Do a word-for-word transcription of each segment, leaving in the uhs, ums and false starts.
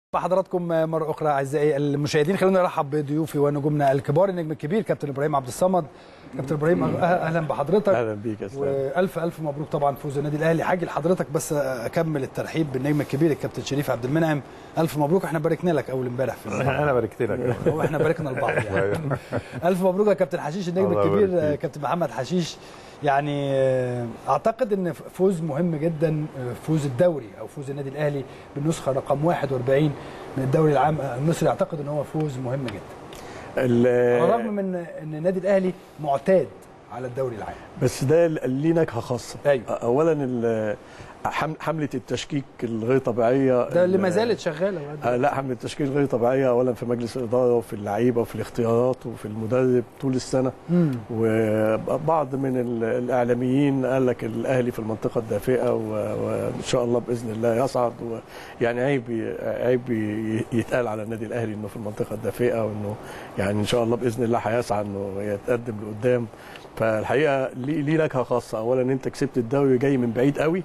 بحضراتكم مرة أخرى أعزائي المشاهدين. خلونا نرحب بضيوفي ونجومنا الكبار، النجم الكبير كابتن إبراهيم عبد الصمد. كابتن إبراهيم أهلا بحضرتك. أهلا بيك يا أستاذ. وألف ألف مبروك طبعا فوز النادي الأهلي. حاجي لحضرتك بس أكمل الترحيب بالنجم الكبير الكابتن شريف عبد المنعم. ألف مبروك، احنا باركنا لك أول امبارح في أنا باركت لك واحنا باركنا لبعض يعني. ألف مبروك يا كابتن حشيش النجم الكبير كابتن محمد حشيش. يعني اعتقد ان فوز مهم جدا، فوز الدوري او فوز النادي الاهلي بالنسخه رقم واحد وأربعين من الدوري العام المصري، اعتقد ان هو فوز مهم جدا على الرغم من ان النادي الاهلي معتاد على الدوري العام. بس ده ليه نكهه خاصه. أيوة. اولا حمله التشكيك الغير طبيعيه ده اللي ما زالت شغاله. آه لا حمله التشكيك الغير طبيعيه اولا في مجلس الاداره وفي اللعيبه وفي الاختيارات وفي المدرب طول السنه. مم. وبعض من الاعلاميين قال لك الاهلي في المنطقه الدافئه وان شاء الله باذن الله يصعد، يعني عيب عيب يتقال على النادي الاهلي انه في المنطقه الدافئه، وانه يعني ان شاء الله باذن الله هيسعى انه يتقدم لقدام. فالحقيقه ليه نكهه خاصه. اولا انت كسبت الدوري جاي من بعيد قوي.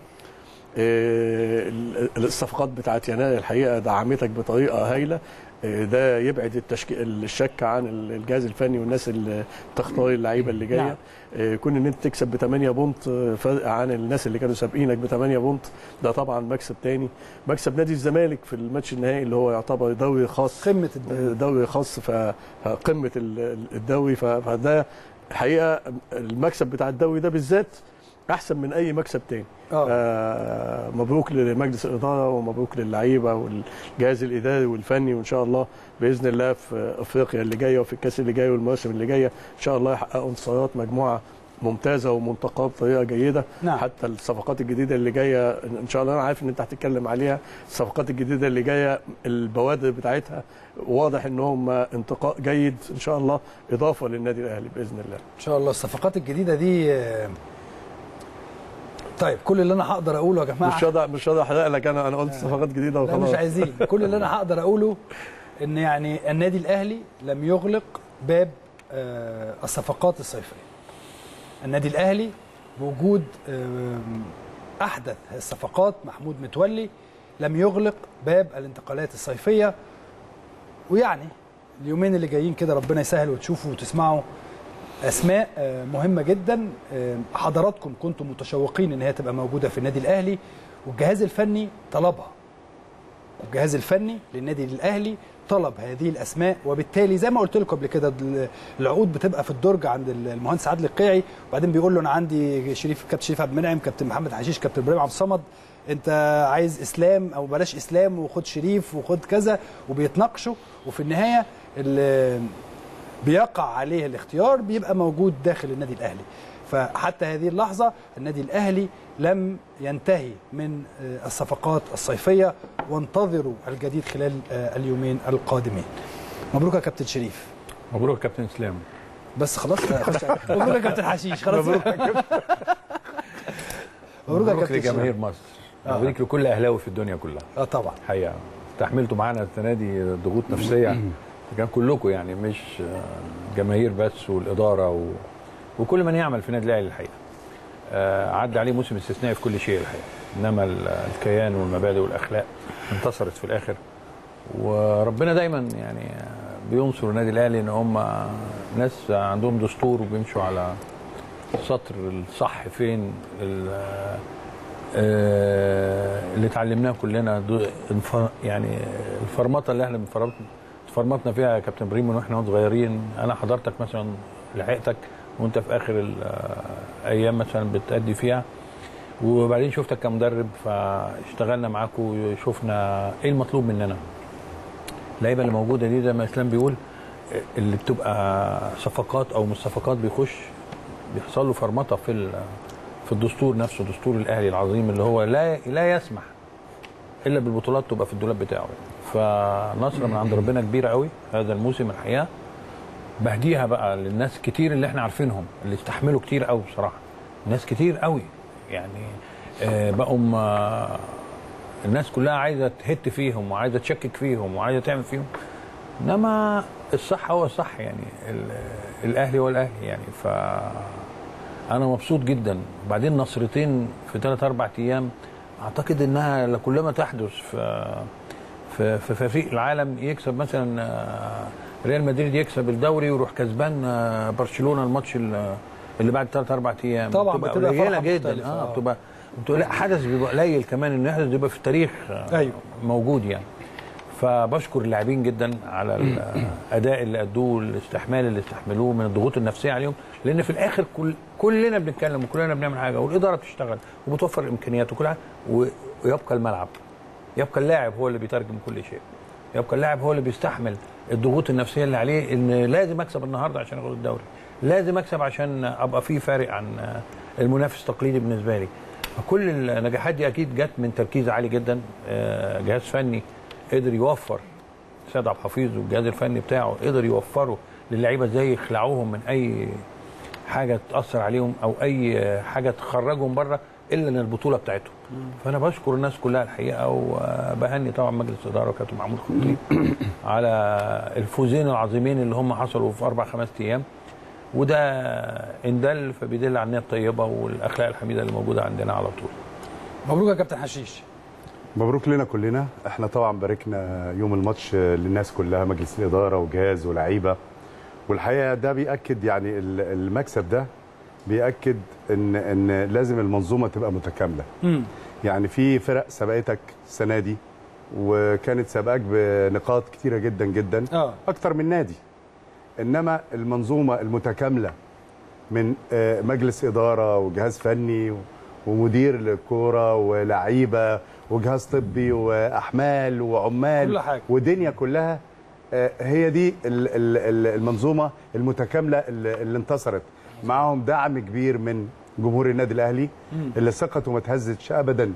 الصفقات بتاعت يناير الحقيقه دعمتك بطريقه هايله. ده يبعد التشك... الشك عن الجهاز الفني والناس اللي تختار اللعيبه اللي جايه. نعم. كون ان انت تكسب ب ثمانية بونت فرق عن الناس اللي كانوا سابقينك ب ثمانية بونت، ده طبعا مكسب تاني. مكسب نادي الزمالك في الماتش النهائي اللي هو يعتبر دوري خاص، قمه الدوري دوري خاص، فقمه الدوري. فده الحقيقه المكسب بتاع الدوري ده بالذات احسن من اي مكسب تاني. آه مبروك لمجلس الاداره ومبروك للعيبه والجهاز الاداري والفني، وان شاء الله باذن الله في افريقيا اللي جايه وفي الكاس اللي جاي والمواسم اللي جايه ان شاء الله يحققوا انتصارات مجموعه ممتازه ومنتقاه بطريقه جيده. نعم. حتى الصفقات الجديده اللي جايه ان شاء الله، انا عارف ان انت هتتكلم عليها، الصفقات الجديده اللي جايه البوادر بتاعتها واضح ان هم انتقاء جيد ان شاء الله، اضافه للنادي الاهلي باذن الله. ان شاء الله الصفقات الجديده دي. طيب كل اللي انا هقدر اقوله يا جماعه، مش هقدر مش هقدر احرق لك، انا انا قلت صفقات جديده وخلاص. لا مش عايزين. كل اللي انا هقدر اقوله ان يعني النادي الاهلي لم يغلق باب الصفقات الصيفيه. النادي الاهلي بوجود احدث الصفقات محمود متولي لم يغلق باب الانتقالات الصيفيه. ويعني اليومين اللي جايين كده ربنا يسهل وتشوفوا وتسمعوا اسماء مهمه جدا. حضراتكم كنتم متشوقين ان هي تبقى موجوده في النادي الاهلي، والجهاز الفني طلبها. الجهاز الفني للنادي الاهلي طلب هذه الاسماء، وبالتالي زي ما قلت لكم قبل كده العقود بتبقى في الدرج عند المهندس عادل القيعي، وبعدين بيقول له انا عندي شريف كابتن شريف عبد المنعم، كابتن محمد حشيش، كابتن ابراهيم عبد الصمد، انت عايز اسلام او بلاش اسلام وخد شريف وخد كذا، وبيتناقشوا وفي النهايه بيقع عليه الاختيار بيبقى موجود داخل النادي الاهلي. فحتى هذه اللحظه النادي الاهلي لم ينتهي من الصفقات الصيفيه، وانتظروا الجديد خلال اليومين القادمين. مبروك يا كابتن شريف. مبروك يا كابتن اسلام. بس خلاص مبروك يا كابتن حشيش. خلاص مبروك يا مبروك لجماهير مصر. آه. مبروك لكل اهلاوي في الدنيا كلها. اه طبعا حقيقه استحملتوا معانا السنه دي ضغوط نفسيه كان كلكم، يعني مش جماهير بس، والاداره و... وكل من يعمل في النادي الاهلي الحقيقه. آه عدى عليه موسم استثنائي في كل شيء الحقيقه، انما الكيان والمبادئ والاخلاق انتصرت في الاخر. وربنا دايما يعني بينصر النادي الاهلي ان هم ناس عندهم دستور وبيمشوا على السطر الصح فين. اللي اتعلمناه كلنا يعني الفرمطه اللي احنا بنفرمط فرمتنا فيها يا كابتن ابراهيم من واحنا صغيرين. انا حضرتك مثلا لحقتك وانت في اخر الايام مثلا بتأدي فيها، وبعدين شفتك كمدرب فاشتغلنا معاك وشفنا ايه المطلوب مننا. اللعيبه اللي موجوده دي زي ما اسلام بيقول اللي بتبقى صفقات او مش صفقات بيخش بيحصل له فرمطه في في الدستور نفسه، دستور الاهلي العظيم اللي هو لا لا يسمح الا بالبطولات تبقى في الدولاب بتاعه. فنصره من عند ربنا كبيره قوي هذا الموسم الحقيقه. بهديها بقى للناس كتير اللي احنا عارفينهم اللي استحملوا كتير قوي بصراحه، ناس كتير قوي يعني آه بقوا آه الناس كلها عايزه تهت فيهم وعايزه تشكك فيهم وعايزه تعمل فيهم، انما الصح هو الصح يعني الاهلي هو الاهلي يعني. ف انا مبسوط جدا. وبعدين نصرتين في ثلاث اربع ايام اعتقد انها كلما تحدث في في في فريق العالم يكسب مثلا ريال مدريد يكسب الدوري ويروح كسبان برشلونه الماتش اللي بعد ثلاث اربع ايام. طبعا بتبقى بتبقى قليله جدا. اه بتبقى لا حدث بيبقى قليل كمان انه يحدث، بيبقى في التاريخ أيوه. موجود يعني. فبشكر اللاعبين جدا على الاداء اللي ادوه، الاستحمال اللي استحملوه من الضغوط النفسيه عليهم، لان في الاخر كل كلنا بنتكلم وكلنا بنعمل حاجه، والاداره بتشتغل وبتوفر الامكانيات وكل حاجه، ويبقى الملعب، يبقى اللاعب هو اللي بيترجم كل شيء، يبقى اللاعب هو اللي بيستحمل الضغوط النفسيه اللي عليه، ان لازم اكسب النهارده عشان اخد الدوري، لازم اكسب عشان ابقى في فارق عن المنافس التقليدي بالنسبه لي. فكل النجاحات دي اكيد جت من تركيز عالي جدا، جهاز فني قدر يوفر، سيد عبد الحفيظ والجهاز الفني بتاعه قدر يوفروا للعيبه ازاي يخلعوهم من اي حاجه تاثر عليهم او اي حاجه تخرجهم بره الا من البطوله بتاعتهم. فانا بشكر الناس كلها الحقيقه، وبهني طبعا مجلس الاداره وكابتن محمود خطيب على الفوزين العظيمين اللي هم حصلوا في اربع خمس ايام، وده ان دل فبيدل على النيه الطيبه والاخلاق الحميده اللي موجوده عندنا على طول. مبروك يا كابتن حشيش. مبروك لنا كلنا. احنا طبعا باركنا يوم الماتش للناس كلها، مجلس الاداره وجهاز ولاعيبه، والحقيقه ده بياكد يعني المكسب ده بياكد ان ان لازم المنظومه تبقى متكامله. م. يعني في فرق سبقتك السنه دي وكانت سابقاك بنقاط كتيره جدا جدا، أوه. اكتر من نادي، انما المنظومه المتكامله من مجلس اداره وجهاز فني ومدير للكوره ولاعيبه وجهاز طبي واحمال وعمال كل حاجة. ودنيا كلها، هي دي المنظومه المتكامله اللي انتصرت. معاهم دعم كبير من جمهور النادي الاهلي اللي ثقته ما تهزتش ابدا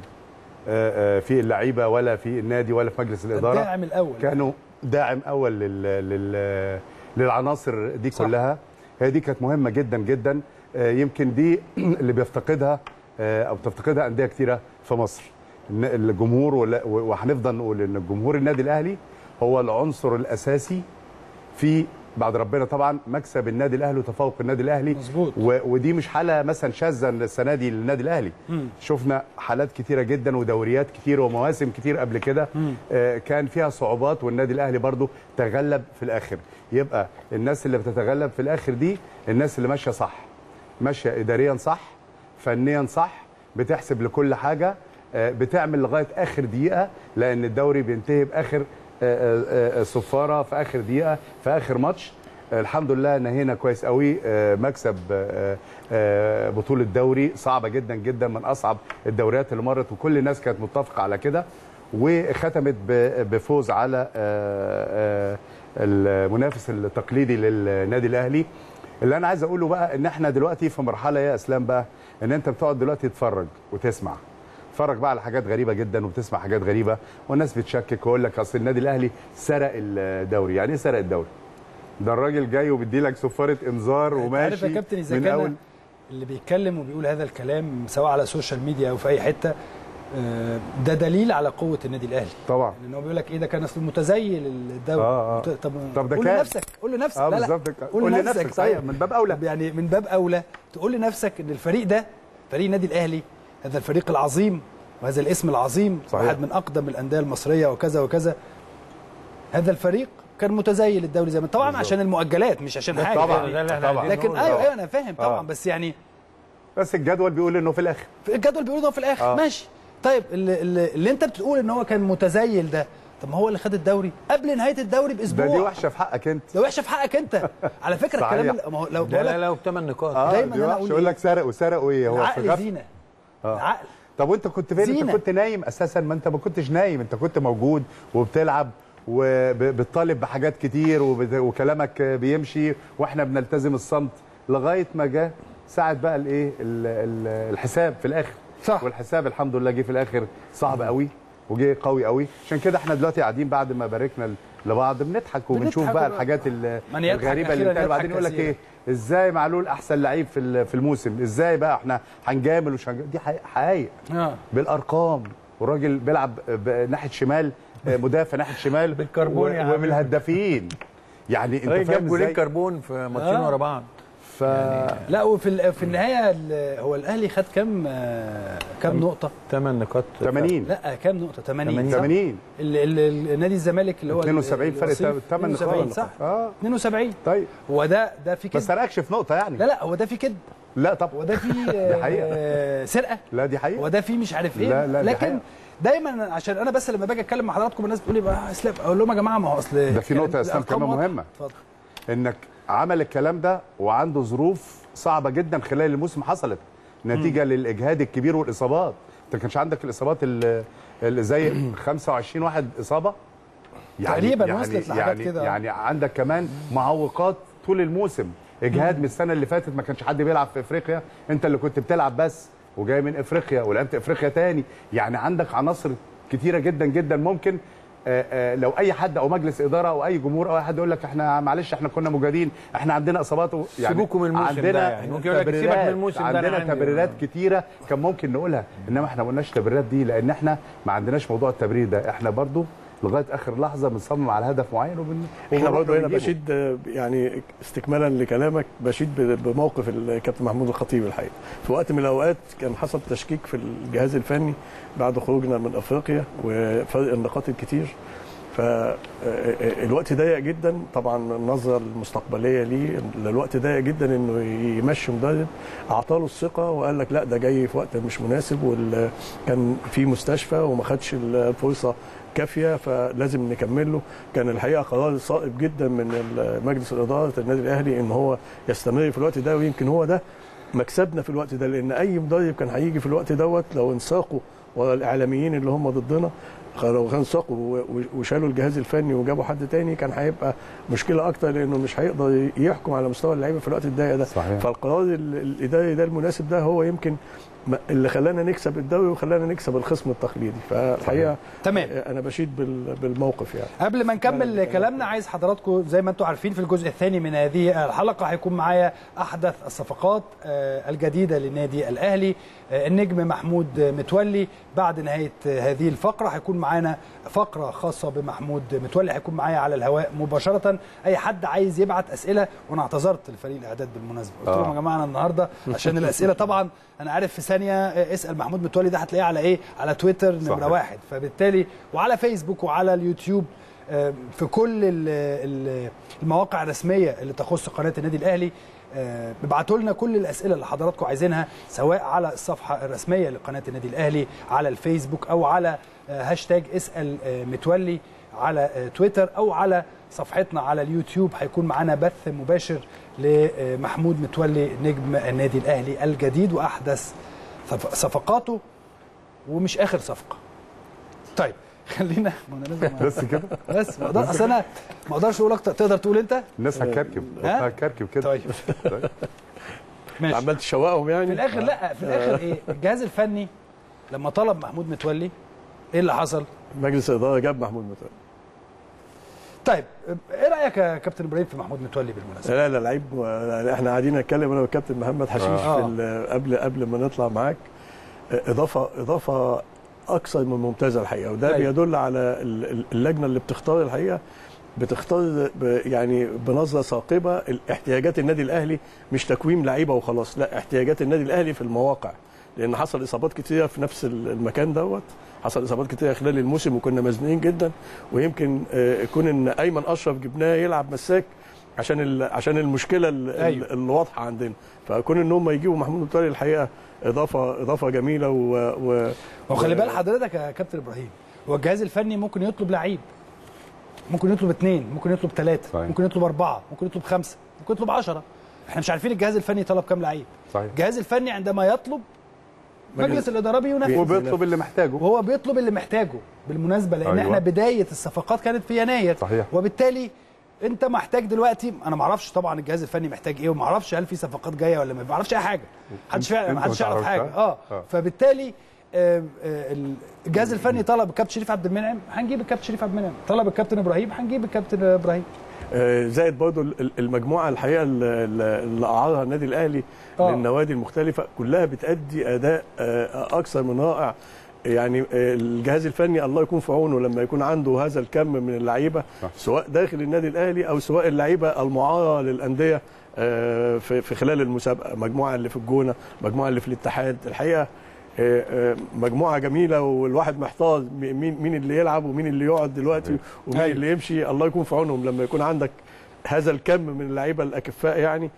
في اللعيبه ولا في النادي ولا في مجلس الاداره. الداعم الاول كانوا داعم اول لل لل للعناصر دي صح. كلها هي دي كانت مهمه جدا جدا. يمكن دي اللي بيفتقدها او بتفتقدها انديه كثيره في مصر، الجمهور، وهنفضل نقول ان الجمهور النادي الاهلي هو العنصر الاساسي في بعد ربنا طبعا مكسب النادي الاهلي وتفوق النادي الاهلي. مظبوط. ودي مش حاله مثلا شاذه السنه دي للنادي الاهلي، مم. شفنا حالات كتيره جدا ودوريات كتير ومواسم كتير قبل كده آه كان فيها صعوبات والنادي الاهلي برضو تغلب في الاخر. يبقى الناس اللي بتتغلب في الاخر دي الناس اللي ماشيه صح، ماشيه اداريا صح، فنيا صح، بتحسب لكل حاجه، آه بتعمل لغايه اخر دقيقه، لان الدوري بينتهي باخر صفاره في اخر دقيقه في اخر ماتش. الحمد لله نهينا كويس قوي، مكسب بطوله دوري صعبه جدا جدا، من اصعب الدوريات اللي مرت وكل الناس كانت متفقه على كده، وختمت بفوز على المنافس التقليدي للنادي الاهلي. اللي انا عايز اقوله بقى ان احنا دلوقتي في مرحله يا اسلام بقى ان انت بتقعد دلوقتي تتفرج وتسمع، تتفرج بقى على حاجات غريبه جدا وبتسمع حاجات غريبه، والناس بتشكك ويقول لك اصل النادي الاهلي سرق الدوري. يعني ايه سرق الدوري؟ ده الراجل جاي وبيدي لك صفاره انذار وماشي. عارف يا كابتن اذا كان أول... اللي بيتكلم وبيقول هذا الكلام سواء على السوشيال ميديا او في اي حته، ده دليل على قوه النادي الاهلي طبعا، لان هو بيقول لك ايه ده كان اصل متزيل الدوري. آه آه. طب طب ده قول لنفسك قول لنفسك آه لا لا قول لنفسك صحيح، من باب اولى. يعني من باب اولى تقول لنفسك ان الفريق ده فريق النادي الاهلي، هذا الفريق العظيم وهذا الاسم العظيم، واحد من اقدم الانديه المصريه وكذا وكذا، هذا الفريق كان متزيل الدوري زي ما طبعا بالزبط. عشان المؤجلات مش عشان حاجه طبعا يعني. طبعا لكن ايوه ايوه انا فاهم طبعا، بس يعني بس الجدول بيقول انه في الاخر الجدول بيقول انه في الاخر آه. ماشي. طيب اللي, اللي, اللي انت بتقول ان هو كان متزيل ده، طب ما هو اللي خد الدوري قبل نهايه الدوري باسبوع. ده دي وحشه في حقك انت، ده وحشه في حقك انت على فكره. الكلام ما هو لو لا لا لو بثمان نقاط آه دايما انا اقول يقول لك سرق وسرقوا ايه؟ هو في غفله زينه آه. عقل. طب وانت كنت فين؟ زينة. انت كنت نايم اساسا؟ ما انت ما كنتش نايم، انت كنت موجود وبتلعب وبتطالب بحاجات كتير وكلامك بيمشي واحنا بنلتزم الصمت لغايه ما جه ساعه بقى الايه الحساب في الاخر. صح. والحساب الحمد لله جه في الاخر صعب قوي وجه قوي قوي. عشان كده احنا دلوقتي قاعدين بعد ما باركنا لبعض بنضحك وبنشوف بقى الحاجات الغريبه اللي بتاعت. بعدين يقول لك ايه ازاي معلول احسن لعيب في في الموسم، ازاي بقى احنا هنجامل ومش هنجامل؟ دي حقائق آه. بالارقام، والراجل بيلعب ناحيه شمال، مدافع ناحيه شمال بالكربون ومن الهدافين. يعني انت فاهم جاب جولين كربون في ماتشين ورا بعض. ف يعني لا وفي في النهايه هو الاهلي خد كام كام نقطه؟ ثمان نقاط ثمانين لا كام نقطه؟ ثمانين ثمانين النادي الزمالك اللي هو اثنين وسبعين فرق ثمان نقاط صح اه اثنين وسبعين. طيب هو ده ده في كده بس فرقش في نقطه يعني. لا لا هو ده في كده لا طب هو ده في حقيقة. سرقه. لا دي حقيقه. هو ده في مش عارف ايه. لا لا لكن دايما عشان انا بس لما باجي اتكلم مع حضراتكم الناس بتقول لي بقى اسلام اقول لهم يا جماعه ما هو اصل ده في نقطه يا اسلام كمان مهمه. اتفضل. انك عمل الكلام ده وعنده ظروف صعبه جدا خلال الموسم حصلت نتيجه م. للاجهاد الكبير والاصابات. انت ما كانش عندك الاصابات اللي زي خمسة وعشرين واحد اصابه يعني تقريبا يعني وصلت لحاجات يعني كده. يعني عندك كمان معوقات طول الموسم، اجهاد من السنه اللي فاتت ما كانش حد بيلعب في افريقيا، انت اللي كنت بتلعب بس وجاي من افريقيا ولعبت افريقيا تاني، يعني عندك عناصر كتيره جدا جدا ممكن آآ آآ لو اي حد او مجلس اداره او اي جمهور او اي حد يقول لك احنا معلش احنا كنا مجهدين احنا عندنا اصابات يعني سيبوكم من الموسم عندنا ده يعني ممكن يقول لك سيبك من الموسم ده عندنا تبريرات كتيره كان ممكن نقولها، انما احنا ما قلناش التبريرات دي لان احنا ما عندناش موضوع التبرير ده، احنا برضو لغايه اخر لحظه بنصمم على هدف معين وبن احنا برضه هنا بشيد يعني استكمالا لكلامك بشيد بموقف الكابتن محمود الخطيب الحقيقه. في وقت من الاوقات كان حصل تشكيك في الجهاز الفني بعد خروجنا من افريقيا وفرق النقاط الكتير، فالوقت ضيق جدا طبعا النظره المستقبليه ليه الوقت ضيق جدا انه يمشي مدرب اعطاله الثقه وقال لك لا ده جاي في وقت مش مناسب وكان في مستشفى وما خدش الفرصه كافيه فلازم نكمل له. كان الحقيقه قرار صائب جدا من مجلس اداره النادي الاهلي ان هو يستمر في الوقت ده، ويمكن هو ده مكسبنا في الوقت ده، لان اي مدرب كان هيجي في الوقت دوت لو انساقوا ورا الاعلاميين اللي هم ضدنا لو كان ساقوا وشالوا الجهاز الفني وجابوا حد تاني كان هيبقى مشكله اكتر لانه مش هيقدر يحكم على مستوى اللعيبه في الوقت الضيق ده. صحيح. فالقرار الاداري ده المناسب ده هو يمكن اللي خلانا نكسب الدوري وخلانا نكسب الخصم التقليدي، فالحقيقه تمام انا بشيد بالموقف يعني. قبل ما نكمل كلامنا عايز حضراتكم زي ما انتم عارفين في الجزء الثاني من هذه الحلقه هيكون معايا احدث الصفقات الجديده للنادي الاهلي النجم محمود متولي. بعد نهايه هذه الفقره هيكون معانا فقره خاصه بمحمود متولي هيكون معايا على الهواء مباشره. اي حد عايز يبعت اسئله وانا اعتذرت لفريق الاعداد بالمناسبه قلت لهم يا جماعه انا النهارده عشان الاسئله طبعا انا عارف في ثانيه اسال محمود متولي ده هتلاقيه على ايه على تويتر نمره واحد، فبالتالي وعلى فيسبوك وعلى اليوتيوب في كل المواقع الرسميه اللي تخص قناه النادي الاهلي ابعتوا لنا كل الاسئله اللي حضراتكم عايزينها سواء على الصفحه الرسميه لقناه النادي الاهلي على الفيسبوك او على هاشتاج اسال متولي على تويتر او على صفحتنا على اليوتيوب. هيكون معانا بث مباشر لمحمود متولي نجم النادي الاهلي الجديد واحدث صفقاته ومش اخر صفقه. طيب خلينا بس كده بس اصل انا ما اقدرش اقول اكتر. تقدر تقول انت؟ الناس هتكركب هتكركب كده. طيب ماشي عمال تشوقهم يعني في الاخر. لا في الاخر ايه الجهاز الفني لما طلب محمود متولي ايه اللي حصل؟ مجلس الاداره جاب محمود متولي. طيب ايه رايك يا كابتن ابراهيم في محمود متولي بالمناسبه؟ لا لا لعيب احنا قاعدين نتكلم انا والكابتن محمد حشيش آه. في قبل قبل ما نطلع معاك اضافه اضافه اكثر من ممتازه الحقيقه، وده أيوة. بيدل على اللجنه اللي بتختار الحقيقه بتختار يعني بنظره ثاقبه احتياجات النادي الاهلي، مش تكويم لعيبه وخلاص، لا احتياجات النادي الاهلي في المواقع، لان حصل اصابات كتيره في نفس المكان دوت، حصل اصابات كتيره خلال الموسم وكنا مزنوقين جدا، ويمكن يكون ان ايمن اشرف جبناه يلعب مساك عشان عشان المشكله أيوة. اللي واضحه عندنا، فكون ان هم يجيبوا محمود متولي الحقيقه اضافه اضافه جميله و, و... وخلي بال حضرتك يا كابتن ابراهيم هو الجهاز الفني ممكن يطلب لعيب، ممكن يطلب اثنين، ممكن يطلب ثلاثه، ممكن يطلب اربعه، ممكن يطلب خمسه، ممكن يطلب عشرة. احنا مش عارفين الجهاز الفني طلب كام لعيب. صحيح. الجهاز الفني عندما يطلب مجلس الاداره بينفذ وبيطلب اللي محتاجه، وهو بيطلب اللي محتاجه بالمناسبه، لان أيوة. احنا بدايه الصفقات كانت في يناير. صحيح. وبالتالي انت محتاج دلوقتي، انا ما اعرفش طبعا الجهاز الفني محتاج ايه وما اعرفش هل في صفقات جايه ولا ما اعرفش اي حاجه، محدش ما حدش يعرف حاجه. اه, آه. فبالتالي آه آه الجهاز الفني طلب الكابتن شريف عبد المنعم هنجيب الكابتن شريف عبد المنعم، طلب الكابتن ابراهيم هنجيب الكابتن ابراهيم. آه زائد برضه المجموعه الحقيقه اللي اعارها النادي الاهلي آه. للنوادي المختلفه كلها بتأدي اداء آه اكثر من رائع. يعني الجهاز الفني الله يكون في عونه لما يكون عنده هذا الكم من اللعيبه سواء داخل النادي الاهلي او سواء اللعيبه المعاره للانديه في خلال المسابقه، مجموعه اللي في الجونه، مجموعه اللي في الاتحاد، الحقيقه مجموعه جميله والواحد محتار مين مين اللي يلعب ومين اللي يقعد دلوقتي ومين اللي يمشي. الله يكون في عونهم لما يكون عندك هذا الكم من اللعيبه الاكفاء يعني.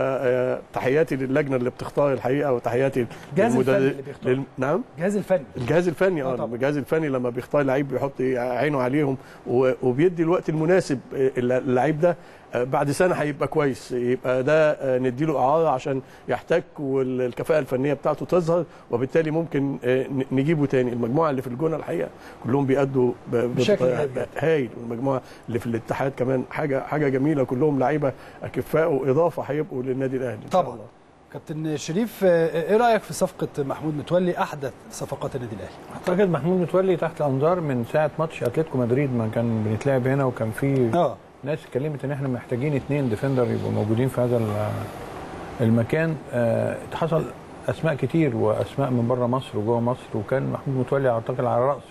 فتحياتي للجنه اللي بتختار الحقيقه، وتحياتي الجهاز الفني اللي بيختار. لل... نعم الجهاز الفني الجهاز الفني اه الجهاز الفني لما بيختار لعيب بيحط عينه عليهم وبيدي الوقت المناسب. اللعيب ده بعد سنه هيبقى كويس، يبقى ده نديله اعاره عشان يحتك والكفاءه الفنيه بتاعته تظهر، وبالتالي ممكن نجيبه تاني. المجموعه اللي في الجونه الحقيقه كلهم بيأدوا بشكل هايل، والمجموعه اللي في الاتحاد كمان حاجه حاجه جميله، كلهم لعيبه اكفاء واضافه هيبقوا للنادي الاهلي ان شاء طبعا. الله. كابتن شريف، ايه رايك في صفقه محمود متولي احدث صفقات النادي الاهلي؟ اعتقد محمود متولي تحت الانظار من ساعه ماتش اتلتيكو مدريد ما كان بنتلعب هنا، وكان في اه ناس اتكلمت ان احنا محتاجين اثنين ديفندر يبقوا موجودين في هذا المكان. اه حصل اسماء كتير واسماء من بره مصر وجوه مصر، وكان محمود متولي اعتقد على راس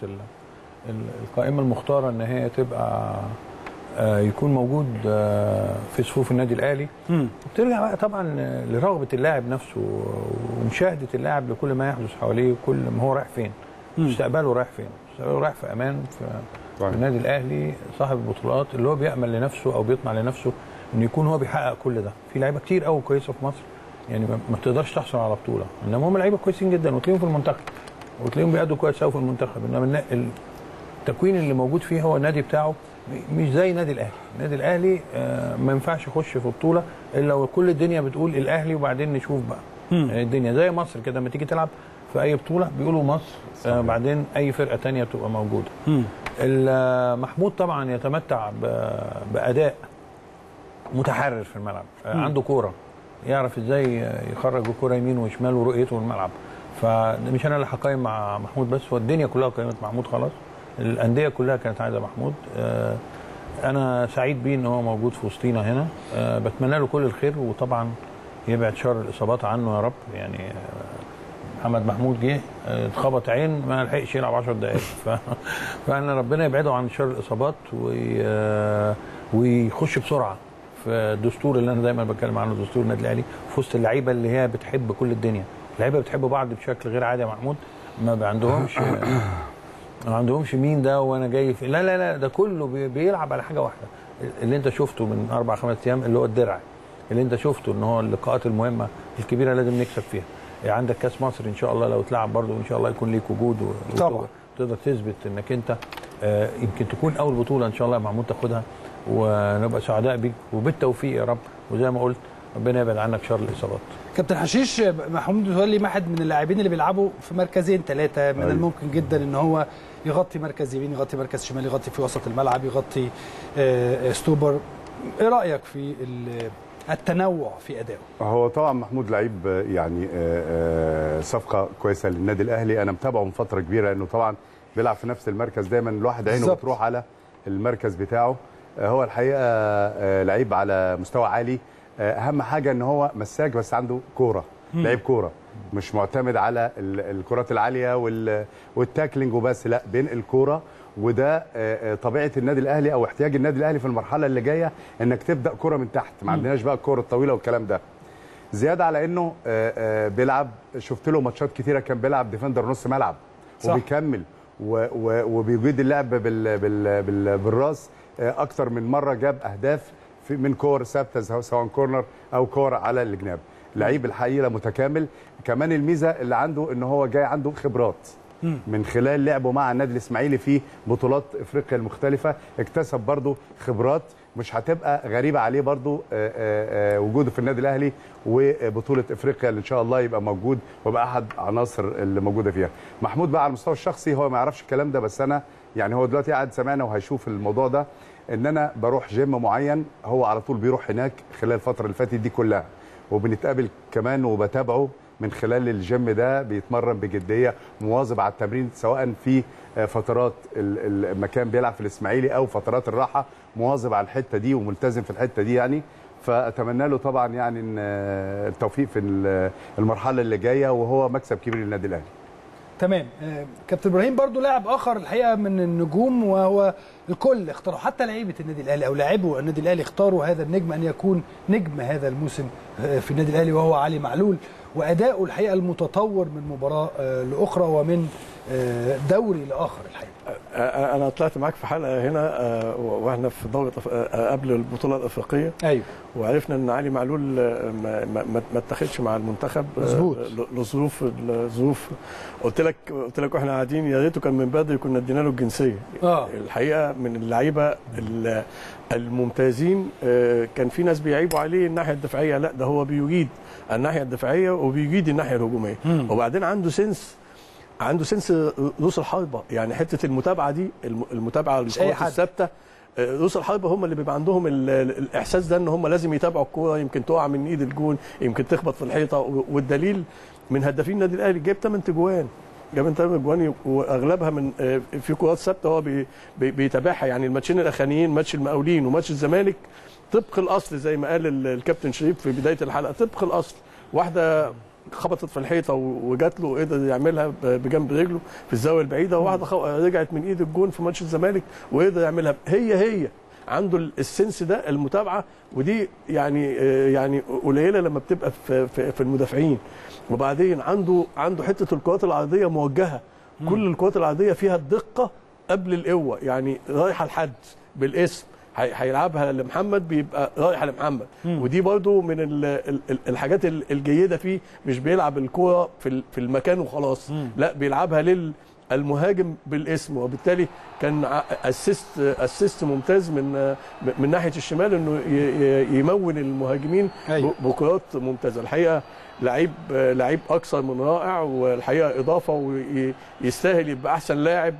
القائمه المختاره ان هي تبقى اه يكون موجود اه في صفوف النادي الاهلي. وبترجع بقى طبعا لرغبه اللاعب نفسه ومشاهده اللاعب لكل ما يحدث حواليه، وكل ما هو رايح فين، مستقبله رايح فين، مستقبله رايح في امان في النادي الاهلي صاحب البطولات اللي هو بيأمل لنفسه او بيطمع لنفسه انه يكون هو بيحقق كل ده. في لعيبه كتير قوي كويسه في مصر يعني ما تقدرش تحصل على بطوله، انما هم لعيبه كويسين جدا وتلاقيهم في المنتخب وتلاقيهم بيأدوا كويس قوي في المنتخب، انما التكوين اللي موجود فيه هو النادي بتاعه مش زي النادي الاهلي. النادي الاهلي ما ينفعش يخش في بطوله الا لو كل الدنيا بتقول الاهلي وبعدين نشوف بقى يعني الدنيا زي مصر كده لما تيجي تلعب في اي بطوله بيقولوا مصر آه بعدين اي فرقه ثانيه بتبقى موجوده. محمود طبعا يتمتع باداء متحرر في الملعب، آه عنده كوره يعرف ازاي يخرج الكوره يمين وشمال ورؤيته الملعب. فمش انا اللي هقيم مع محمود بس، والدنيا كلها قيمت محمود خلاص، الانديه كلها كانت عايزه محمود. آه انا سعيد بيه ان هو موجود في وسطينا هنا، آه بتمنى له كل الخير، وطبعا يبعد شر الاصابات عنه يا رب. يعني محمد محمود جه اتخبط عين ما لحقش يلعب عشر دقائق ف... فانا ربنا يبعده عن شر الاصابات وي... ويخش بسرعه في الدستور اللي انا دايما بتكلم عنه، دستور النادي الاهلي، في وسط اللعيبه اللي هي بتحب كل الدنيا. اللعيبه بتحب بعض بشكل غير عادي يا محمود، ما عندهمش ما عندهمش مين ده وانا جاي في... لا لا لا ده كله بي... بيلعب على حاجه واحده اللي انت شفته من اربع خمس ايام، اللي هو الدرع اللي انت شفته ان هو اللقاءات المهمه الكبيره لازم نكسب فيها. يعني عندك كاس مصر ان شاء الله لو تلعب برضه ان شاء الله يكون ليك وجود طبعا تقدر تثبت انك انت آه يمكن تكون اول بطوله ان شاء الله يا محمود تاخدها، ونبقى سعداء بيك وبالتوفيق يا رب. وزي ما قلت ربنا يبعد عنك شر الاصابات. كابتن حشيش، محمود متولي واحد من اللاعبين اللي بيلعبوا في مركزين ثلاثه، من الممكن جدا ان هو يغطي مركز يمين، يغطي مركز شمال، يغطي في وسط الملعب، يغطي آه ستوبر. ايه رايك في التنوع في ادائه؟ هو طبعا محمود لعيب يعني صفقه كويسه للنادي الاهلي، انا متابعه من فتره كبيره انه طبعا بيلعب في نفس المركز، دايما الواحد عينه بتروح على المركز بتاعه. هو الحقيقه لعيب على مستوى عالي، اهم حاجه ان هو مساك بس عنده كوره، لعيب كوره مش معتمد على الكرات العاليه والتاكلينج وبس، لا بينقل كوره. وده طبيعه النادي الاهلي او احتياج النادي الاهلي في المرحله اللي جايه، انك تبدا كره من تحت، ما عندناش بقى الكره الطويله والكلام ده. زياده على انه بيلعب، شفت له ماتشات كتيره كان بيلعب ديفندر نص ملعب صح. وبيكمل وبيجيد اللعب بال بال بال بالراس، اكتر من مره جاب اهداف من كور ثابته سواء كورنر او كور على الجناب. لعيب الحقيقه متكامل. كمان الميزه اللي عنده ان هو جاي عنده خبرات من خلال لعبه مع النادي الاسماعيلي في بطولات افريقيا المختلفه، اكتسب برضو خبرات مش هتبقى غريبه عليه برضو آآ آآ وجوده في النادي الاهلي وبطوله افريقيا اللي ان شاء الله يبقى موجود ويبقى احد عناصر اللي موجوده فيها. محمود بقى على المستوى الشخصي هو ما يعرفش الكلام ده، بس انا يعني هو دلوقتي قاعد سمعنا وهيشوف الموضوع ده، ان انا بروح جيم معين هو على طول بيروح هناك خلال الفتره اللي فاتت دي كلها، وبنتقابل كمان وبتابعه من خلال الجيم ده، بيتمرن بجديه، مواظب على التمرين سواء في فترات المكان بيلعب في الاسماعيلي او فترات الراحه، مواظب على الحته دي وملتزم في الحته دي يعني. فاتمنى له طبعا يعني ان التوفيق في المرحله اللي جايه، وهو مكسب كبير للنادي الاهلي. تمام. كابتن ابراهيم برضو لاعب اخر الحقيقه من النجوم، وهو الكل اختاروا، حتى لعيبه النادي الاهلي او لاعبو النادي الاهلي اختاروا هذا النجم ان يكون نجم هذا الموسم في النادي الاهلي، وهو علي معلول. واداؤه الحقيقه المتطور من مباراه لاخرى ومن دوري لاخر الحقيقه. انا طلعت معاك في حلقه هنا واحنا في دوره قبل البطوله الافريقيه. ايوه. وعرفنا ان علي معلول ما ما اتخذش مع المنتخب لظروف الظروف. قلت لك قلت لك واحنا قاعدين يا ريته كان من بدري كنا ادينا له الجنسيه. اه الحقيقه من اللعيبه الممتازين. كان في ناس بيعيبوا عليه الناحيه الدفاعيه، لا ده هو بيجيد الناحيه الدفاعيه وبيجيد الناحيه الهجوميه. وبعدين عنده سنس عنده سنس رؤوس الحربه، يعني حته المتابعه دي، المتابعه للكرات الثابته. رؤوس الحربه هم اللي بيبقى عندهم الاحساس ده ان هم لازم يتابعوا الكوره، يمكن تقع من ايد الجون، يمكن تخبط في الحيطه. والدليل من هدافين النادي الاهلي جاب ثمانية اجوان، جاب ثمانية اجوان واغلبها من في كرات ثابته هو بي بيتابعها. يعني الماتشين الاخرانيين، ماتش المقاولين وماتش الزمالك، طبق الاصل زي ما قال الكابتن شريف في بدايه الحلقه، طبق الاصل. واحده خبطت في الحيطه وجات له قدر يعملها بجنب رجله في الزاويه البعيده، وواحده رجعت من ايد الجون في ماتش الزمالك وقدر يعملها. هي هي عنده السنس ده، المتابعه، ودي يعني يعني قليله لما بتبقى في في المدافعين. وبعدين عنده عنده حته الكرات العرضيه موجهه، كل الكرات العرضيه فيها الدقه قبل القوه، يعني رايحه لحد بالاسم هيلعبها لمحمد بيبقى رايحه لمحمد. ودي برضو من الحاجات الجيده فيه، مش بيلعب الكوره في في المكان وخلاص، لا بيلعبها للمهاجم بالاسم. وبالتالي كان اسيست اسيست ممتاز من من ناحيه الشمال، انه يمون المهاجمين بكرات ممتازه. الحقيقه لعيب لعيب اكثر من رائع، والحقيقه اضافه ويستاهل يبقى احسن لاعب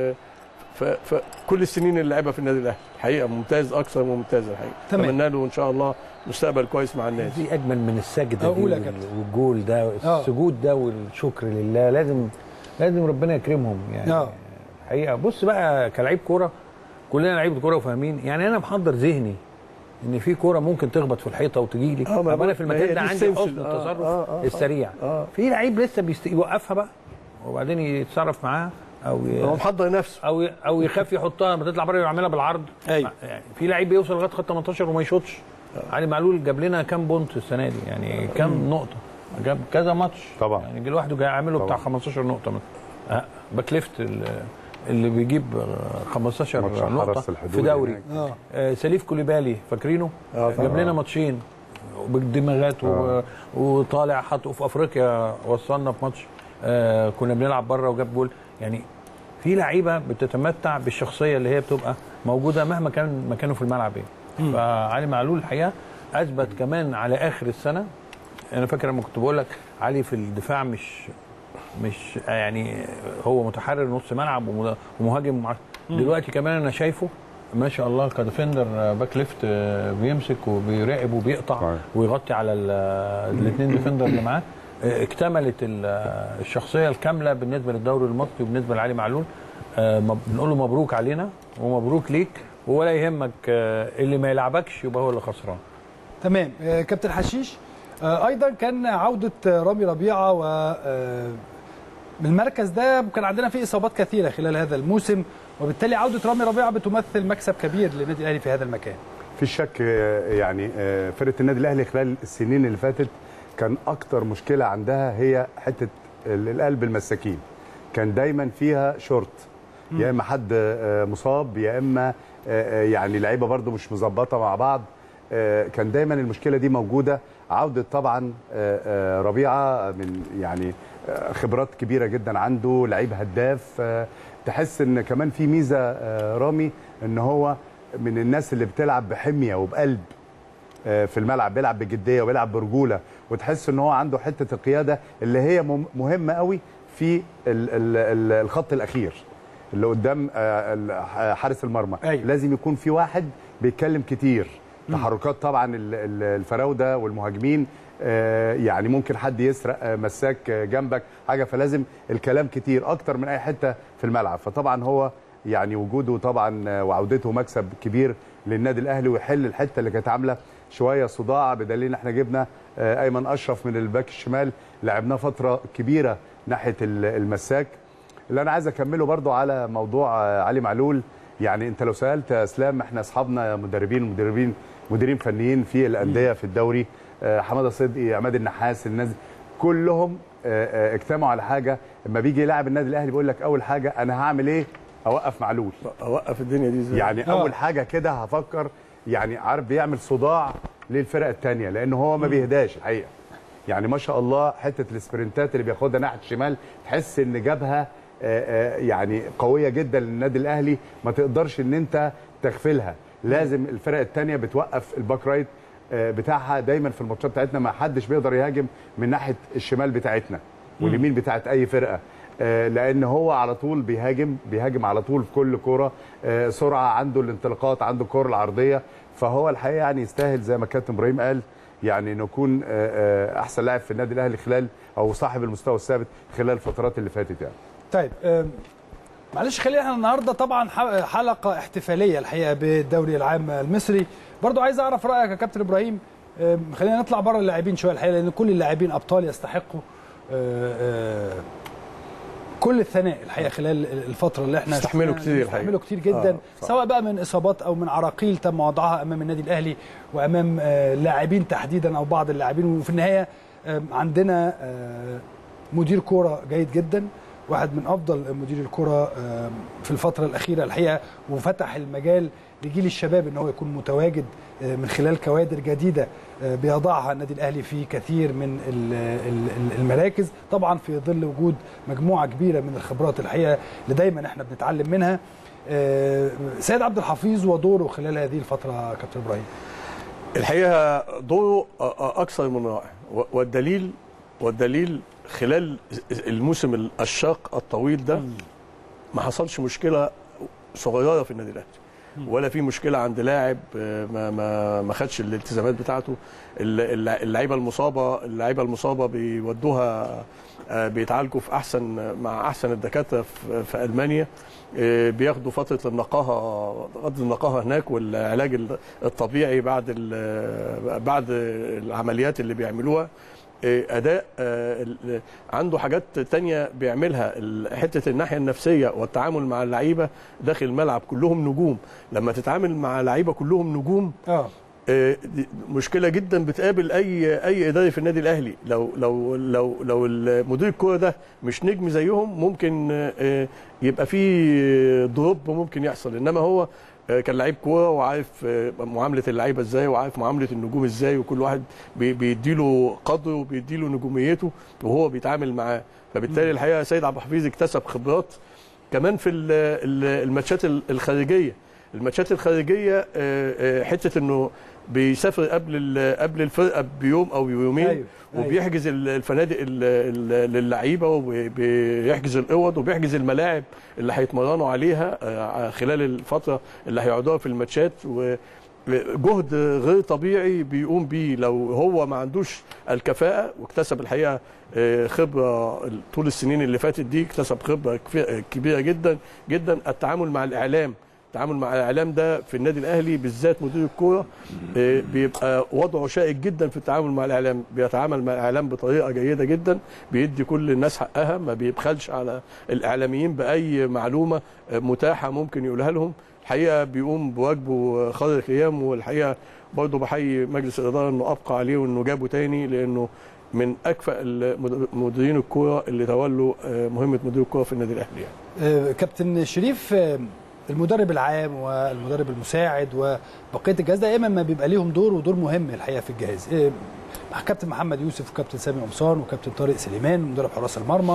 فكل السنين اللي لعبها في النادي الاهلي. الحقيقه ممتاز، اكثر من ممتاز. الحقيقه اتمنى له ان شاء الله مستقبل كويس مع النادي. دي اجمل من السجده دي والجول ده، السجود ده والشكر لله. لازم لازم ربنا يكرمهم يعني. أوه. الحقيقه بص بقى، كلاعب كوره كلنا لعيبه كوره وفاهمين، يعني انا محضر ذهني ان في كوره ممكن تخبط في الحيطه وتجي لي، اه انا في المكان ده عندي حسن التصرف آه آه السريع. آه في لعيب لسه بيست... يوقفها بقى وبعدين يتصرف معاها، او ي... هو محضر نفسه، او او يخاف يحطها لما تطلع بره ويعملها بالعرض. ايوه يعني في لعيب بيوصل لغايه خط ثمانية عشر وما يشوطش. علي معلول جاب لنا كام بونت السنه دي، يعني كام نقطه، جاب كذا ماتش طبعا، يعني لوحده جاي عامله بتاع خمستاشر نقطه مثلا. باك ليفت اللي بيجيب خمستاشر نقطه في دوري. آه. آه سليف كوليبالي فاكرينه؟ آه جاب لنا ماتشين بالدماغات آه. وطالع حطه في افريقيا، وصلنا في ماتش آه كنا بنلعب بره وجاب جول. يعني في لعيبه بتتمتع بالشخصيه اللي هي بتبقى موجوده مهما كان مكانه في الملعب ايه. فعلي معلول الحقيقه اثبت كمان على اخر السنه. انا فاكر لما كنت بقول لك علي في الدفاع مش مش يعني هو متحرر نص ملعب ومهاجم. دلوقتي كمان انا شايفه ما شاء الله كديفندر باك ليفت، بيمسك وبيراقب وبيقطع ويغطي على الاثنين ديفندر اللي معاه. اكتملت الشخصيه الكامله بالنسبه للدوري المصري وبالنسبه لعلي معلول. بنقول له مبروك علينا ومبروك ليك، ولا يهمك اللي ما يلعبكش يبقى هو اللي خسران. تمام. كابتن حشيش، ايضا كان عوده رامي ربيعه، و من المركز ده كان عندنا فيه اصابات كثيره خلال هذا الموسم، وبالتالي عوده رامي ربيعه بتمثل مكسب كبير للنادي الاهلي في هذا المكان. في شك يعني فرقه النادي الاهلي خلال السنين اللي فاتت كان اكتر مشكله عندها هي حته القلب المساكين، كان دايما فيها شورت، يا اما حد مصاب يا اما يعني لعيبه برده مش مظبطه مع بعض. كان دايما المشكله دي موجوده. عوده طبعا ربيعه من يعني خبرات كبيره جدا عنده، لعيب هداف. تحس ان كمان في ميزه رامي ان هو من الناس اللي بتلعب بحميه وبقلب في الملعب، بيلعب بجديه وبيلعب برجوله، وتحس ان هو عنده حته القياده اللي هي مهمه قوي في الخط الاخير اللي قدام حارس المرمى. أيوة. لازم يكون في واحد بيتكلم كتير، تحركات طبعا الفراوده والمهاجمين، يعني ممكن حد يسرق مساك جنبك حاجه، فلازم الكلام كتير اكتر من اي حته في الملعب. فطبعا هو يعني وجوده طبعا وعودته مكسب كبير للنادي الاهلي، ويحل الحته اللي كانت عامله شويه صداع، بدليل ان احنا جبنا ايمن اشرف من الباك الشمال، لعبناه فتره كبيره ناحيه المساك. اللي انا عايز اكمله برضو على موضوع علي معلول، يعني انت لو سالت اسلام، احنا اصحابنا مدربين ومدربين مديرين فنيين في الانديه في الدوري، حماده صدقي، عماد النحاس، الناس كلهم اجتمعوا على حاجه، لما بيجي يلاعب النادي الاهلي بيقول لك اول حاجه انا هعمل ايه؟ اوقف معلول. اوقف الدنيا دي ازاي؟ يعني أوه. اول حاجه كده هفكر، يعني عارف بيعمل صداع للفرق الثانيه، لان هو ما بيهداش الحقيقه. يعني ما شاء الله حته السبرنتات اللي بياخدها ناحيه الشمال تحس ان جابها يعني قويه جدا للنادي الاهلي، ما تقدرش ان انت تغفلها. لازم الفرق الثانيه بتوقف الباك رايت بتاعها دايما في الماتشات بتاعتنا، ما حدش بيقدر يهاجم من ناحيه الشمال بتاعتنا واليمين بتاعت اي فرقه، لان هو على طول بيهاجم بيهاجم على طول في كل كوره، سرعه عنده، الانطلاقات عنده، الكوره العرضيه. فهو الحقيقه يعني يستاهل زي ما كابتن ابراهيم قال، يعني انه يكون احسن لاعب في النادي الاهلي خلال، او صاحب المستوى الثابت خلال الفترات اللي فاتت يعني. طيب معلش، خلينا احنا النهارده طبعا حلقه احتفاليه الحقيقه بالدوري العام المصري، برضو عايز اعرف رايك يا كابتن ابراهيم. خلينا نطلع بره اللاعبين شويه الحقيقه، لان كل اللاعبين ابطال يستحقوا كل الثناء الحقيقه خلال الفتره اللي احنا استحملوا كتير الحقيقه استحملوا كتير جدا، آه سواء بقى من اصابات او من عراقيل تم وضعها امام النادي الاهلي وامام لاعبين تحديدا او بعض اللاعبين. وفي النهايه عندنا مدير كوره جيد جدا، واحد من افضل مدير الكره في الفتره الاخيره الحقيقه، وفتح المجال لجيل الشباب ان هو يكون متواجد من خلال كوادر جديده بيضعها النادي الاهلي في كثير من المراكز، طبعا في ظل وجود مجموعه كبيره من الخبرات الحقيقه اللي دايما احنا بنتعلم منها. سيد عبد الحفيظ ودوره خلال هذه الفتره كابتن ابراهيم، الحقيقه دوره اكثر من رائع، والدليل والدليل خلال الموسم الشاق الطويل ده ما حصلش مشكله صغيره في النادي الاهلي، ولا في مشكله عند لاعب ما ما ما خدش الالتزامات بتاعته. اللعيبه المصابه اللعيبه المصابه بيودوها بيتعالجوا في احسن مع احسن الدكاتره في المانيا، بياخدوا فتره النقاهه غض النقاهه هناك، والعلاج الطبيعي بعد بعد العمليات اللي بيعملوها. اداء عنده حاجات تانية بيعملها، حته الناحيه النفسيه والتعامل مع اللعيبه داخل الملعب، كلهم نجوم. لما تتعامل مع لعيبه كلهم نجوم اه مشكله جدا بتقابل اي اي اداري في النادي الاهلي. لو لو لو لو المدير الكوره ده مش نجم زيهم ممكن يبقى في دروب ممكن يحصل، انما هو كان لعيب كوره وعارف معامله اللعيبه ازاي، وعارف معامله النجوم ازاي، وكل واحد بيديله قدره وبيديله نجوميته وهو بيتعامل معاه. فبالتالي الحقيقه سيد عبد الحفيظ اكتسب خبرات كمان في الماتشات الخارجيه. الماتشات الخارجيه حته انه بيسافر قبل قبل الفرقه بيوم او يومين، أيوه. وبيحجز الفنادق للعيبه، وبيحجز الاوض، وبيحجز الملاعب اللي هيتمرنوا عليها خلال الفتره اللي هيقعدوها في الماتشات. وجهد غير طبيعي بيقوم بيه لو هو ما عندوش الكفاءه. واكتسب الحقيقه خبره طول السنين اللي فاتت دي، اكتسب خبره كبيره جدا جدا. التعامل مع الاعلام التعامل مع الاعلام ده في النادي الاهلي بالذات مدير الكوره بيبقى وضعه شائك جدا في التعامل مع الاعلام، بيتعامل مع الاعلام بطريقه جيده جدا، بيدي كل الناس حقها، ما بيبخلش على الاعلاميين باي معلومه متاحه ممكن يقولها لهم. الحقيقه بيقوم بواجبه خارج القيام، والحقيقه برضه بحيي مجلس الاداره انه ابقى عليه وانه جابه تاني، لانه من اكفأ مديرين الكوره اللي تولوا مهمه مدير الكوره في النادي الاهلي يعني. كابتن شريف، المدرب العام والمدرب المساعد وبقيه الجهاز دائما ما بيبقى ليهم دور ودور مهم الحقيقه في الجهاز. كابتن محمد يوسف وكابتن سامي قمصان وكابتن طارق سليمان مدرب حراس المرمى،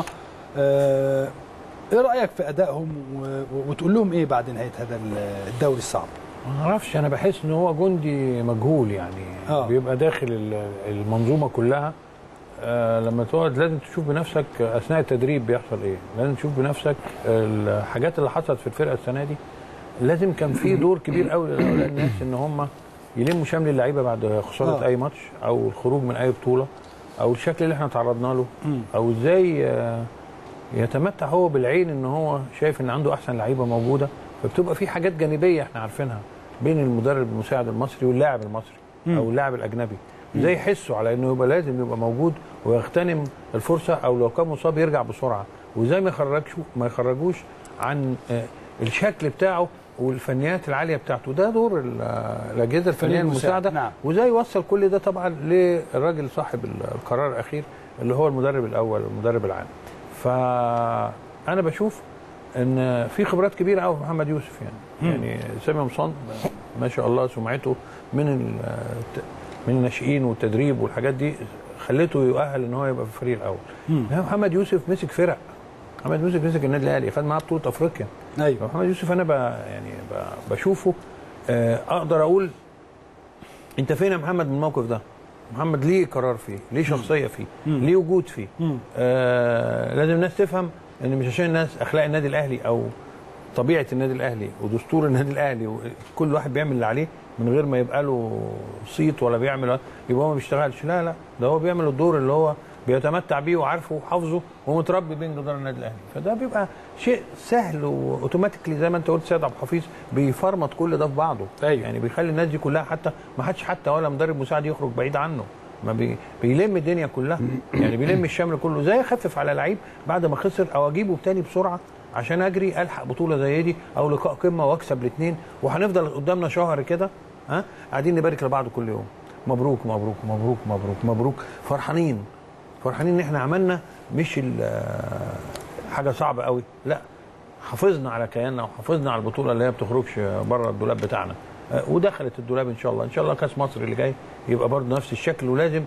ايه رايك في ادائهم وتقول لهم ايه بعد نهايه هذا الدوري الصعب؟ ما اعرفش، انا بحس ان هو جندي مجهول يعني. آه. بيبقى داخل المنظومه كلها. آه لما تقعد لازم تشوف بنفسك اثناء التدريب بيحصل ايه، لازم تشوف بنفسك الحاجات اللي حصلت في الفرقه السنه دي. لازم كان في دور كبير قوي لهؤلاء الناس ان هم يلموا شمل اللعيبه بعد خساره آه. اي ماتش او الخروج من اي بطوله او الشكل اللي احنا تعرضنا له، او ازاي يتمتع هو بالعين ان هو شايف ان عنده احسن لعيبه موجوده. فبتبقى في حاجات جانبيه احنا عارفينها بين المدرب المساعد المصري واللاعب المصري او اللاعب الاجنبي، ازاي يحسوا على انه يبقى لازم يبقى موجود ويغتنم الفرصه، او لو كان مصاب يرجع بسرعه، وازاي ما يخرجش ما يخرجوش عن الشكل بتاعه والفنيات العاليه بتاعته. ده دور الاجهزه الفنيه المساعده. نعم. وازاي يوصل كل ده طبعا للراجل صاحب القرار الاخير اللي هو المدرب الاول المدرب العام. فانا بشوف ان في خبرات كبيره قوي في محمد يوسف يعني. م. يعني سامي قمصان ما شاء الله سمعته من من الناشئين والتدريب والحاجات دي خلته يؤهل ان هو يبقى في الفريق الاول. محمد يوسف مسك فرق، محمد يوسف مسك النادي الاهلي، خد معاه بطوله افريقيا. ايوه محمد يوسف انا ب يعني ب بشوفه اقدر اقول انت فين يا محمد من الموقف ده؟ محمد ليه قرار فيه، ليه شخصيه فيه، مم. ليه وجود فيه. آه لازم الناس تفهم ان مش عشان الناس اخلاق النادي الاهلي او طبيعه النادي الاهلي ودستور النادي الاهلي وكل واحد بيعمل اللي عليه من غير ما يبقى له صيت ولا بيعمل يبقى هو ما بيشتغلش. لا لا، ده هو بيعمل الدور اللي هو بيتمتع بيه وعارفه وحافظه ومتربي بين جدار النادي الاهلي، فده بيبقى شيء سهل واوتوماتيكلي زي ما انت قلت سيد عبد الحفيظ بيفرمط كل ده في بعضه. أيوة. يعني بيخلي الناس دي كلها حتى ما حدش حتى ولا مدرب مساعد يخرج بعيد عنه، ما بي بيلم الدنيا كلها يعني بيلم الشمل كله. زي يخفف على لعيب بعد ما خسر او اجيبه تاني بسرعه عشان اجري الحق بطوله زي دي او لقاء قمه واكسب الاثنين، وهنفضل قدامنا شهر كده ها قاعدين نبارك لبعض كل يوم مبروك مبروك مبروك مبروك مبروك، فرحانين فرحانين ان احنا عملنا مش حاجه صعبه قوي، لا حافظنا على كياننا وحافظنا على البطوله اللي هي ما بتخرجش بره الدولاب بتاعنا، ودخلت الدولاب ان شاء الله. ان شاء الله كاس مصر اللي جاي يبقى برضه نفس الشكل، ولازم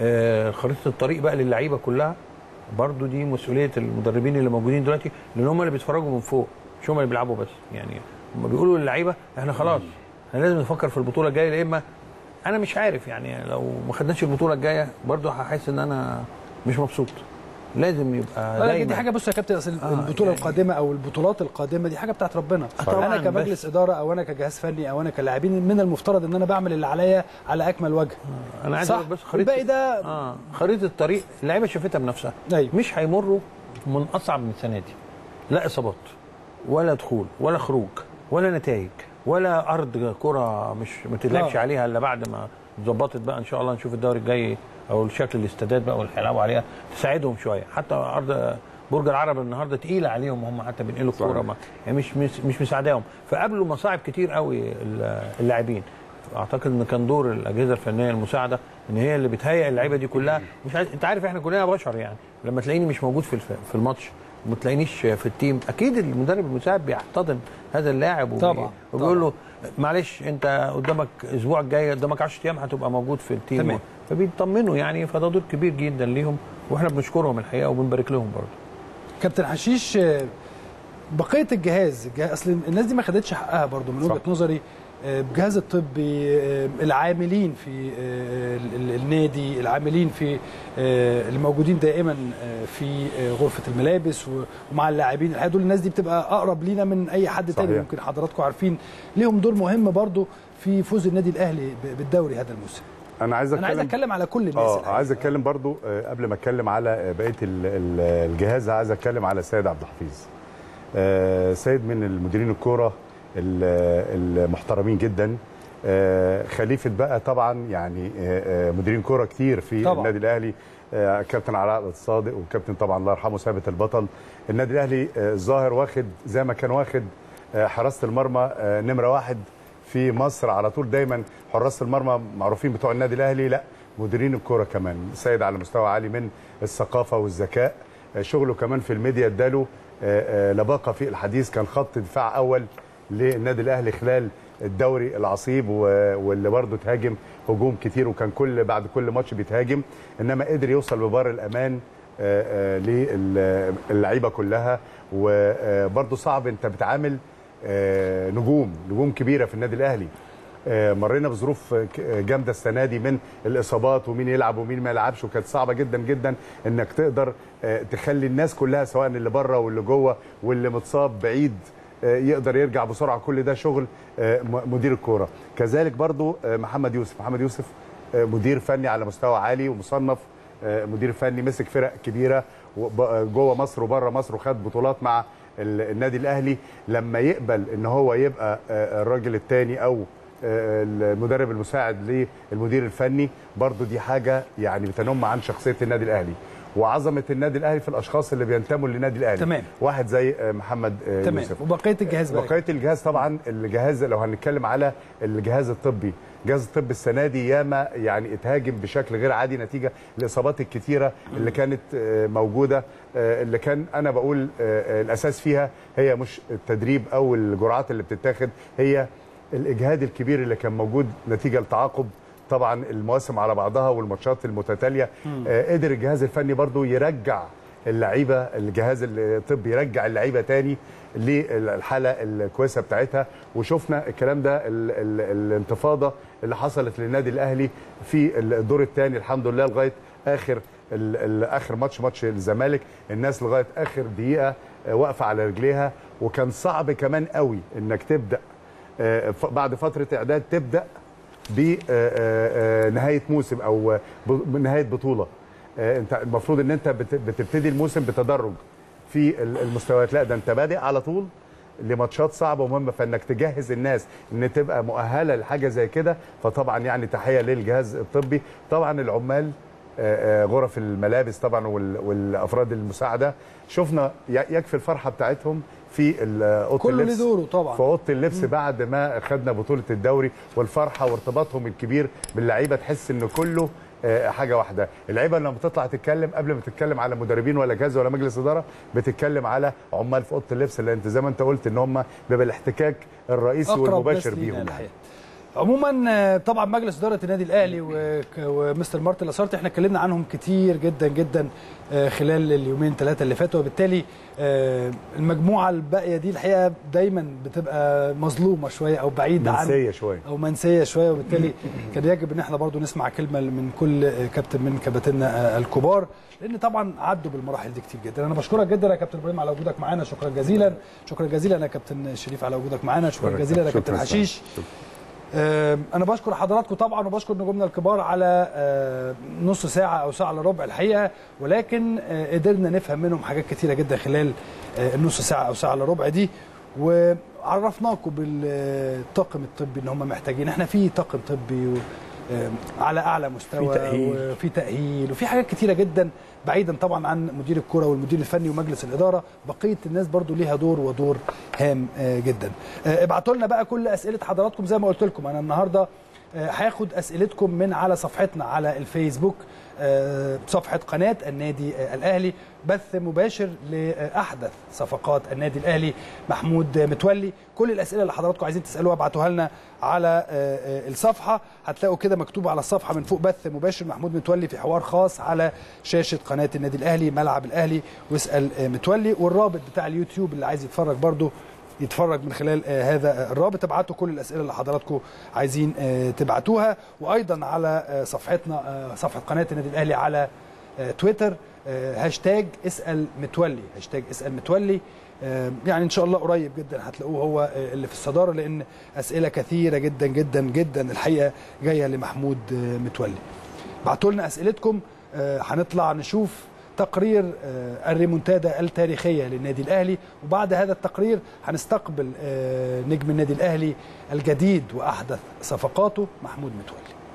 خريطه الطريق بقى للعيبه كلها برضه دي مسؤوليه المدربين اللي موجودين دلوقتي، لان هم اللي بيتفرجوا من فوق مش هم اللي بيلعبوا بس. يعني هم بيقولوا للعيبه احنا خلاص احنا لازم نفكر في البطوله الجايه، يا اما انا مش عارف يعني لو ما خدناش البطوله الجايه برضه هحس ان انا مش مبسوط. لازم يبقى دايما دي حاجه بص يا كابتن اصل آه البطوله يعني القادمه او البطولات القادمه دي حاجه بتاعت ربنا. انا كمجلس اداره او انا كجهاز فني او انا كلاعبين من المفترض ان انا بعمل اللي عليا على اكمل وجه. آه انا عايز اقول بس خريطه الباقي ده اه خريطه الطريق اللعيبه شافتها بنفسها. أيوه. مش هيمروا من اصعب من السنه دي، لا اصابات ولا دخول ولا خروج ولا نتائج ولا ارض كره مش ما تلعبش آه. عليها الا بعد ما اتظبطت بقى ان شاء الله. نشوف الدوري الجاي او الشكل الاستادات بقى واللي هيلعبوا عليها تساعدهم شويه. حتى ارض برج العرب النهارده تقيله عليهم، هم حتى بينقلوا الكوره يعني مش مش, مش مساعداهم، فقابلوا مصاعب كتير قوي اللاعبين. اعتقد ان كان دور الاجهزه الفنيه المساعده ان هي اللي بتهيئ اللعيبه دي كلها. مش عايز انت عارف احنا كلنا بشر يعني، لما تلاقيني مش موجود في في الماتش وما تلاقينيش في التيم اكيد المدرب المساعد بيحتضن هذا اللاعب وبي... طبعا وبيقول له معلش انت قدامك الاسبوع الجاي قدامك عشرة ايام هتبقى موجود في التيم. تمام. فبيطمنوا يعني، فده دور كبير جدا ليهم واحنا بنشكرهم الحقيقه وبنبارك لهم برضه. كابتن حشيش بقيه الجهاز, الجهاز اصل الناس دي ما خدتش حقها برضه من وجهه نظري، الجهاز الطبي، العاملين في النادي، العاملين في اللي موجودين دائما في غرفه الملابس ومع اللاعبين، الحقيقه دول الناس دي بتبقى اقرب لينا من اي حد صحيح. تاني ممكن حضراتكم عارفين ليهم دور مهم برضو في فوز النادي الاهلي بالدوري هذا الموسم. انا عايز اتكلم انا عايز اتكلم على كل الناس. اه عايز اتكلم برضو قبل ما اتكلم على بقيه الجهاز، عايز اتكلم على سيد عبد الحفيظ. سيد من المديرين الكوره المحترمين جدا، خليفه بقى طبعا يعني مديرين كوره كتير في طبعا. النادي الاهلي، كابتن علاء الصادق وكابتن طبعا الله يرحمه ثابت البطل. النادي الاهلي الظاهر واخد زي ما كان واخد حراسه المرمى نمره واحد في مصر على طول، دايما حراس المرمى معروفين بتوع النادي الاهلي، لا مديرين الكوره كمان سيد على مستوى عالي من الثقافه والذكاء. شغله كمان في الميديا اداله لباقه في الحديث، كان خط دفاع اول للنادي الاهلي خلال الدوري العصيب، واللي برضه تهاجم هجوم كتير وكان كل بعد كل ماتش بيتهاجم، انما قدر يوصل ببار الامان للعيبه كلها. وبرضه صعب انت بتعامل نجوم نجوم كبيره في النادي الاهلي، مرينا بظروف جامده السنه دي من الاصابات ومين يلعب ومين ما يلعبش، وكانت صعبه جدا جدا انك تقدر تخلي الناس كلها سواء اللي بره واللي جوه واللي متصاب بعيد يقدر يرجع بسرعه. كل ده شغل مدير الكوره. كذلك برضو محمد يوسف محمد يوسف مدير فني على مستوى عالي ومصنف مدير فني، مسك فرق كبيره جوه مصر وبره مصر وخد بطولات مع النادي الاهلي. لما يقبل ان هو يبقى الراجل الثاني او المدرب المساعد للمدير الفني، برضو دي حاجه يعني بتنم عن شخصيه النادي الاهلي وعظمه النادي الاهلي في الاشخاص اللي بينتموا للنادي الاهلي. تمام. واحد زي محمد تمام. يوسف. وبقيه الجهاز بقى. بقيه الجهاز طبعا الجهاز لو هنتكلم على الجهاز الطبي، جهاز الطب السنه دي ياما يعني اتهاجم بشكل غير عادي نتيجه الاصابات الكتيره اللي كانت موجوده، اللي كان انا بقول الاساس فيها هي مش التدريب او الجرعات اللي بتتاخد، هي الاجهاد الكبير اللي كان موجود نتيجه لتعاقب طبعا المواسم على بعضها والماتشات المتتاليه. آه قدر الجهاز الفني برضو يرجع اللعيبه، الجهاز الطبي يرجع اللعيبه تاني للحاله الكويسه بتاعتها، وشفنا الكلام ده ال ال الانتفاضه اللي حصلت للنادي الاهلي في الدور الثاني الحمد لله لغايه اخر اخر ماتش ماتش الزمالك، الناس لغايه اخر دقيقه واقفه على رجليها، وكان صعب كمان قوي انك تبدا آه بعد فتره اعداد تبدا بنهايه موسم او نهايه بطوله. انت المفروض ان انت بتبتدي الموسم بتدرج في المستويات، لا ده انت بادئ على طول لماتشات صعبه ومهمه، فانك تجهز الناس ان تبقى مؤهله لحاجه زي كده، فطبعا يعني تحيه للجهاز الطبي، طبعا العمال غرف الملابس طبعا والافراد المساعده، شفنا يكفي الفرحه بتاعتهم في اوضه اللبس، كل دوره طبعا في اوضه اللبس بعد ما خدنا بطوله الدوري، والفرحه وارتباطهم الكبير باللعيبه، تحس ان كله حاجه واحده. اللعيبه لما بتطلع تتكلم قبل ما تتكلم على مدربين ولا جهاز ولا مجلس اداره، بتتكلم على عمال في اوضه اللبس، اللي انت زي ما انت قلت ان هم بيبقى الاحتكاك الرئيسي والمباشر بيهم. عموما طبعا مجلس اداره النادي الاهلي ومستر مارتن لاسارتي احنا اتكلمنا عنهم كتير جدا جدا خلال اليومين ثلاثه اللي فاتوا، وبالتالي المجموعه الباقيه دي الحقيقه دايما بتبقى مظلومه شويه او بعيده عن منسيه شويه او منسيه شويه، وبالتالي كان يجب ان احنا برضو نسمع كلمه من كل كابتن من كباتننا الكبار، لان طبعا عدوا بالمراحل دي كتير جدا. انا بشكرك جدا يا كابتن ابراهيم على وجودك معانا، شكرا جزيلا. شكرا جزيلا يا كابتن شريف على وجودك معانا، شكرا جزيلا يا كابتن حشيش. أنا بشكر حضراتكم طبعا وبشكر نجومنا الكبار على نص ساعة أو ساعة إلا ربع الحقيقة، ولكن قدرنا نفهم منهم حاجات كتيرة جدا خلال النص ساعة أو ساعة إلا ربع دي، وعرفناكم بالطاقم الطبي إن هم محتاجين. إحنا في طاقم طبي على أعلى مستوى، في تأهيل وفي تأهيل وفي حاجات كتيرة جدا، بعيدا طبعا عن مدير الكرة والمدير الفني ومجلس الإدارة، بقية الناس برضو ليها دور ودور هام جدا. ابعتوا لنا بقى كل أسئلة حضراتكم زي ما قلت لكم. أنا النهاردة هاخد أسئلتكم من على صفحتنا على الفيسبوك، صفحة قناة النادي الأهلي، بث مباشر لأحدث صفقات النادي الأهلي محمود متولي. كل الأسئلة اللي حضراتكم عايزين تسألوها ابعتوها لنا على الصفحة، هتلاقوا كده مكتوب على الصفحة من فوق بث مباشر محمود متولي في حوار خاص على شاشة قناة النادي الأهلي ملعب الأهلي واسأل متولي، والرابط بتاع اليوتيوب اللي عايز يتفرج برضو يتفرج من خلال هذا الرابط. ابعتوا كل الأسئلة اللي حضراتكم عايزين تبعتوها، وأيضا على صفحتنا صفحة قناة النادي الأهلي على تويتر هاشتاج اسأل متولي، هاشتاج اسأل متولي. يعني ان شاء الله قريب جدا هتلاقوه هو اللي في الصدارة، لأن أسئلة كثيرة جدا جدا جدا الحقيقة جاية لمحمود متولي. بعتوا لنا أسئلتكم، هنطلع نشوف تقرير الريمونتادا التاريخية للنادي الأهلي، وبعد هذا التقرير هنستقبل نجم النادي الأهلي الجديد وأحدث صفقاته محمود متولي.